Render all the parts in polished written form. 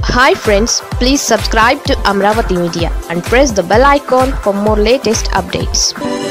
Hi friends, please subscribe to Amravati Media and press the bell icon for more latest updates.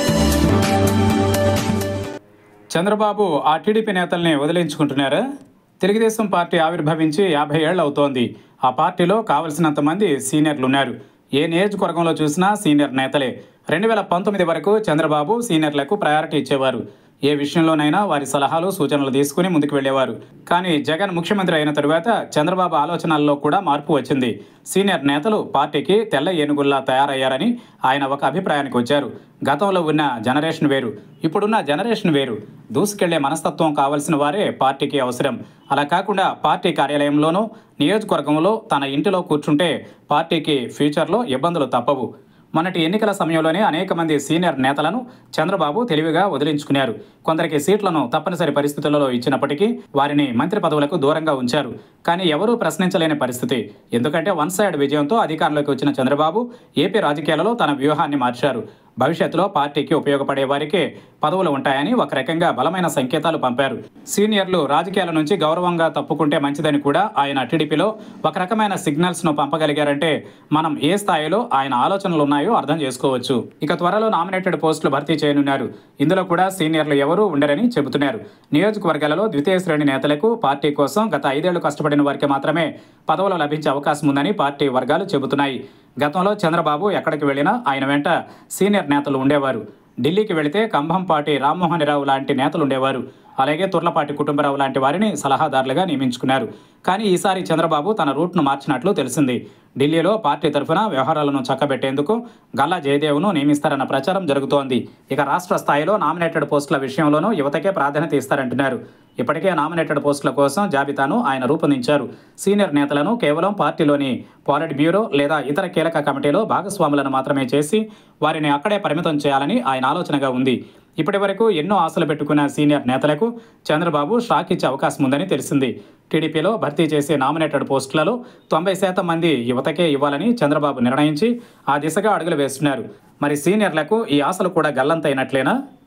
Chandrababu ఆ TDP నేతల్ని వదిలించుకుంటున్నారా? తెలుగుదేశం పార్టీ ఆవిర్భవించి 50 ఏళ్ళు అవుతోంది. ఆ పార్టీలో కావలసినంత మంది సీనియర్లు ఉన్నారు. ఏ నియోజకవర్గంలో చూసినా సీనియర్ నేతలే. 2019 వరకు చంద్రబాబు సీనియర్లకు ప్రయారిటీ ఇచ్చేవారు. ఏ విషయంలోనైనా వారి సలహాలు సూచనలు తీసుకుని ముందుకు వెళ్లేవారు. కానీ జగన్ ముఖ్యమంత్రి అయిన తరువాత చంద్రబాబు ఆలోచనల్లో కూడా మార్పు వచ్చింది. సీనియర్ నేతలు పార్టీకి తెల్ల ఏనుగుల్లా తయారయ్యారని ఆయన ఒక అభిప్రాయానికి వచ్చారు. గతంలో ఉన్న జనరేషన్ వేరు, ఇప్పుడున్న జనరేషన్ వేరు. దూసుకెళ్లే మనస్తత్వం కావలసిన వారే పార్టీకి అవసరం. అలా కాకుండా పార్టీ కార్యాలయంలోనూ నియోజకవర్గంలో తన ఇంటిలో కూర్చుంటే పార్టీకి ఫ్యూచర్లో ఇబ్బందులు తప్పవు. మొన్నటి ఎన్నికల సమయంలోనే అనేక మంది సీనియర్ నేతలను చంద్రబాబు తెలివిగా వదిలించుకున్నారు. కొందరికి సీట్లను తప్పనిసరి పరిస్థితులలో ఇచ్చినప్పటికీ వారిని మంత్రి పదవులకు దూరంగా ఉంచారు. కానీ ఎవరూ ప్రశ్నించలేని పరిస్థితి. ఎందుకంటే వన్ సైడ్ విజయంతో అధికారంలోకి వచ్చిన చంద్రబాబు ఏపీ రాజకీయాలలో తన వ్యూహాన్ని మార్చారు. భవిష్యత్తులో పార్టీకి ఉపయోగపడే వారికే పదవులు ఉంటాయని ఒక రకంగా బలమైన సంకేతాలు పంపారు. సీనియర్లు రాజకీయాల నుంచి గౌరవంగా తప్పుకుంటే మంచిదని కూడా ఆయన టీడీపీలో ఒక రకమైన సిగ్నల్స్ను పంపగలిగారంటే మనం ఏ స్థాయిలో ఆయన ఆలోచనలు ఉన్నాయో అర్థం చేసుకోవచ్చు. ఇక త్వరలో నామినేటెడ్ పోస్టులు భర్తీ చేయనున్నారు. ఇందులో కూడా సీనియర్లు ఎవరూ ఉండరని చెబుతున్నారు. నియోజకవర్గాలలో ద్వితీయ శ్రేణి నేతలకు పార్టీ కోసం గత 5 ఏళ్లు కష్టపడిన వారికి మాత్రమే పదవులు లభించే అవకాశం ఉందని పార్టీ వర్గాలు చెబుతున్నాయి. గతంలో చంద్రబాబు ఎక్కడికి వెళ్ళినా ఆయన వెంట సీనియర్ నేతలు ఉండేవారు. ఢిల్లీకి వెళితే కంభంపాటి రామ్మోహన్ రావు లాంటి నేతలు ఉండేవారు. అలాగే తుర్లపాటి కుటుంబరావు లాంటి వారిని సలహాదారులుగా నియమించుకున్నారు. కానీ ఈసారి చంద్రబాబు తన రూట్ను మార్చినట్లు తెలిసింది. ఢిల్లీలో పార్టీ తరఫున వ్యవహారాలను చక్కబెట్టేందుకు గల్లా జయదేవ్ను నియమిస్తారన్న ప్రచారం జరుగుతోంది. ఇక రాష్ట్ర స్థాయిలో నామినేటెడ్ పోస్టుల విషయంలోనూ యువతకే ప్రాధాన్యత ఇస్తారంటున్నారు. ఇప్పటికే నామినేటెడ్ పోస్టుల కోసం జాబితాను ఆయన రూపొందించారు. సీనియర్ నేతలను కేవలం పార్టీలోని పాలిట్ బ్యూరో లేదా ఇతర కీలక కమిటీలో భాగస్వాములను మాత్రమే చేసి వారిని అక్కడే పరిమితం చేయాలని ఆయన ఆలోచనగా ఉంది. ఇప్పటి వరకు ఎన్నో ఆశలు పెట్టుకున్న సీనియర్ నేతలకు చంద్రబాబు షాక్ ఇచ్చే అవకాశం ఉందని తెలిసింది. టీడీపీలో భర్తీ చేసే నామినేటెడ్ పోస్టులలో 90% మంది యువతకే ఇవ్వాలని చంద్రబాబు నిర్ణయించి ఆ దిశగా అడుగులు వేస్తున్నారు. మరి సీనియర్లకు ఈ ఆశలు కూడా గల్లంతైనట్లేనా?